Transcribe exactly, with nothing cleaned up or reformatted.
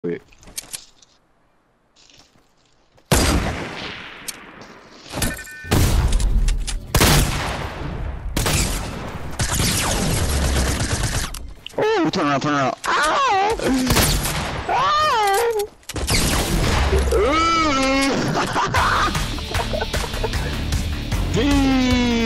Wait. Oh, turn around, turn around. Ow! Ow! Ooh! Gee!